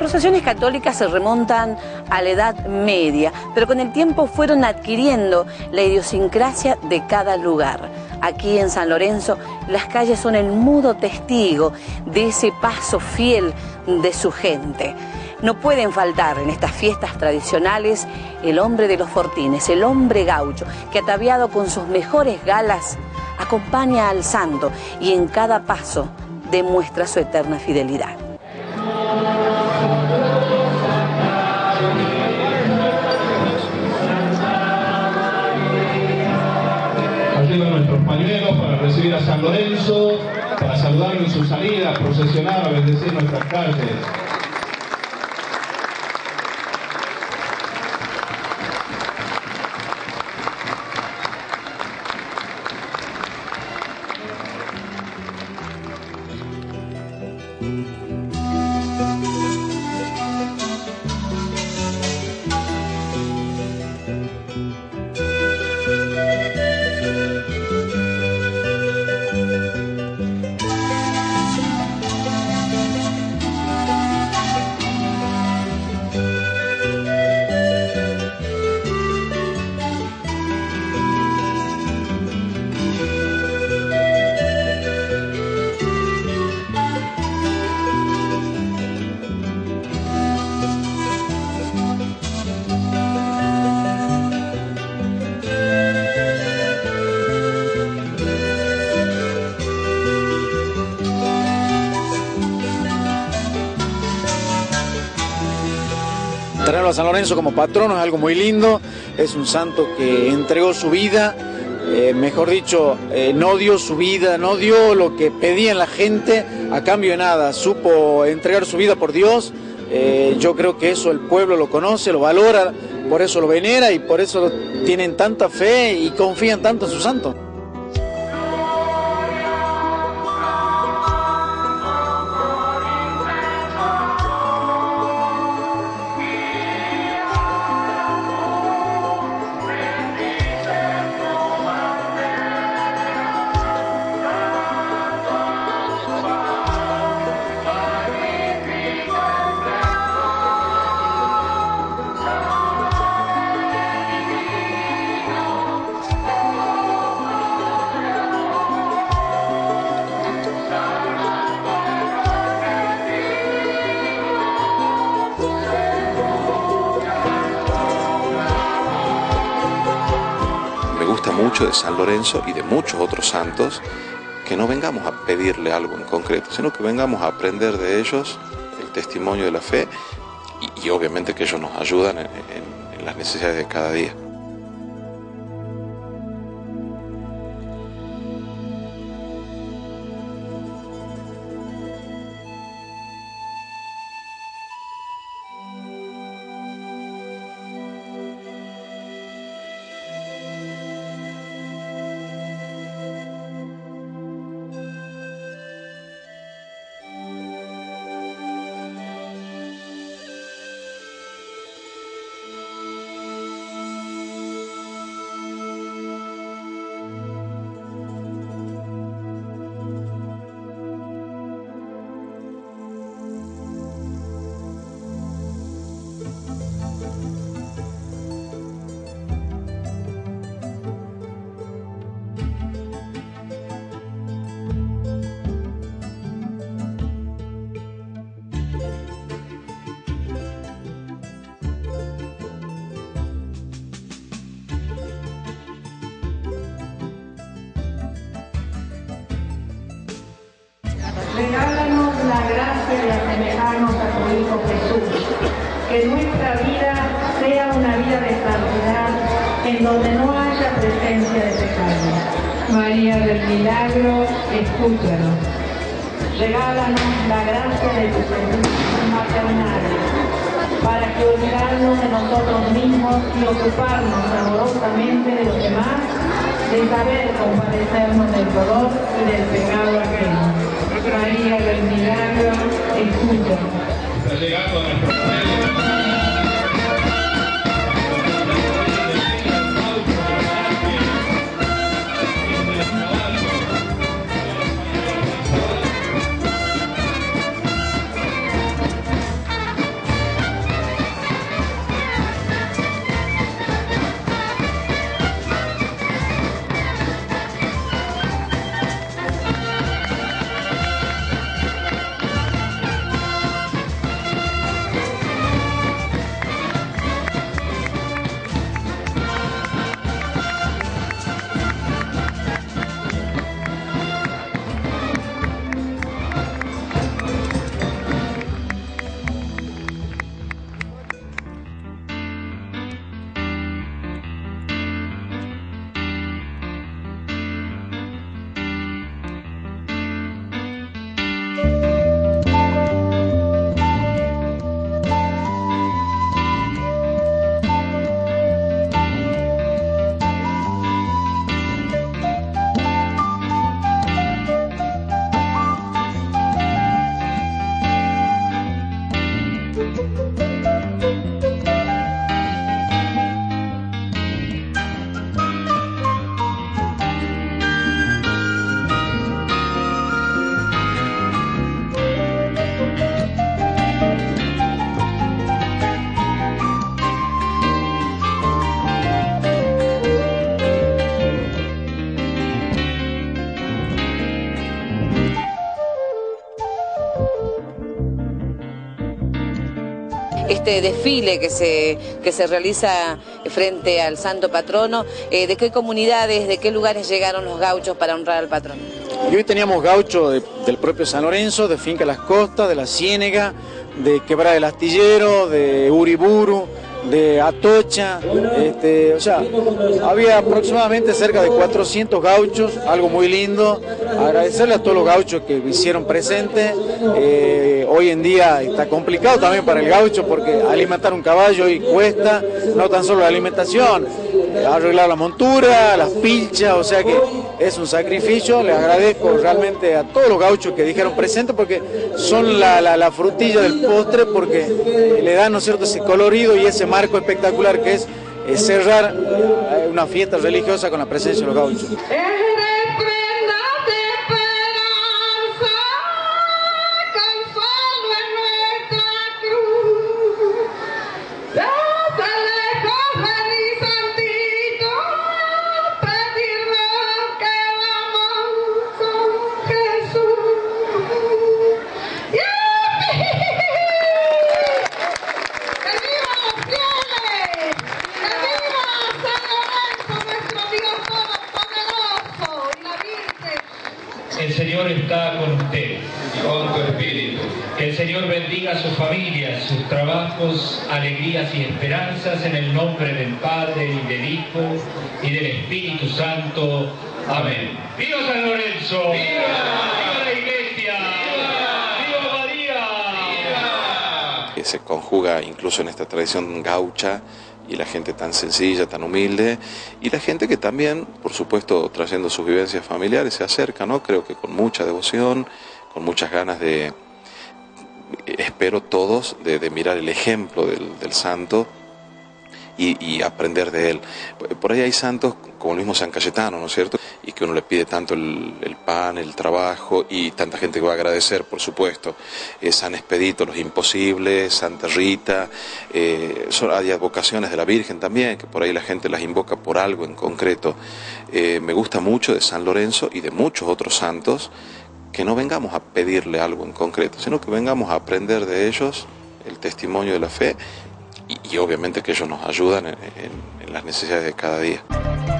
procesiones católicas se remontan a la Edad Media, pero con el tiempo fueron adquiriendo la idiosincrasia de cada lugar. Aquí en San Lorenzo, las calles son el mudo testigo de ese paso fiel de su gente. No pueden faltar en estas fiestas tradicionales el hombre de los fortines, el hombre gaucho, que ataviado con sus mejores galas acompaña al santo y en cada paso demuestra su eterna fidelidad. Llevan nuestros pañuelos para recibir a San Lorenzo, para saludarlo en su salida, a procesionar, a bendecir nuestras calles. Tenerlo a San Lorenzo como patrono es algo muy lindo, es un santo que entregó su vida, mejor dicho, no dio su vida, no dio lo que pedían la gente a cambio de nada, supo entregar su vida por Dios. Yo creo que eso el pueblo lo conoce, lo valora, por eso lo venera y por eso tienen tanta fe y confían tanto en su santo. Mucho de San Lorenzo y de muchos otros santos, que no vengamos a pedirle algo en concreto, sino que vengamos a aprender de ellos el testimonio de la fe y obviamente que ellos nos ayudan en las necesidades de cada día. Regálanos la gracia de asemejarnos a tu Hijo Jesús, que nuestra vida sea una vida de santidad en donde no haya presencia de pecado. María del Milagro, escúchanos. Regálanos la gracia de tu servicio maternal, para que olvidarnos de nosotros mismos y ocuparnos amorosamente de los demás, de saber compadecernos del dolor y del pecado ajeno. María del Milagro, escúchanos. Está llegando a nuestro país. este desfile que se realiza frente al santo patrono. ¿De qué comunidades, de qué lugares llegaron los gauchos para honrar al patrono? Y hoy teníamos gauchos del propio San Lorenzo, de Finca Las Costas, de La Ciénega, de Quebrada del Astillero, de Uriburu, de Atocha, o sea, había aproximadamente cerca de 400 gauchos, algo muy lindo. Agradecerle a todos los gauchos que hicieron presente. Hoy en día está complicado también para el gaucho porque alimentar un caballo hoy cuesta, no tan solo la alimentación, arreglar la montura, las pilchas, o sea que es un sacrificio. Le agradezco realmente a todos los gauchos que dijeron presente porque son la frutilla del postre, porque le dan, ¿no es cierto?, ese colorido y ese marco espectacular que es cerrar una fiesta religiosa con la presencia de los gauchos. El Señor está con usted. Con tu espíritu. Que el Señor bendiga a su familia, sus trabajos, alegrías y esperanzas en el nombre del Padre y del Hijo y del Espíritu Santo. Amén. ¡Viva San Lorenzo! ¡Viva! ¡Viva la Iglesia! ¡Viva María! ¡Viva! Que se conjuga incluso en esta tradición gaucha, y la gente tan sencilla, tan humilde, y la gente que también, por supuesto, trayendo sus vivencias familiares, se acerca, ¿no? Creo que con mucha devoción, con muchas ganas de, espero todos, de mirar el ejemplo del santo y aprender de él. Por ahí hay santos como el mismo San Cayetano, ¿no es cierto?, y que uno le pide tanto el pan, el trabajo, y tanta gente que va a agradecer, por supuesto. San Expedito, los imposibles, Santa Rita, hay advocaciones de la Virgen también, que por ahí la gente las invoca por algo en concreto. Me gusta mucho de San Lorenzo y de muchos otros santos, que no vengamos a pedirle algo en concreto, sino que vengamos a aprender de ellos el testimonio de la fe, y obviamente que ellos nos ayudan en las necesidades de cada día.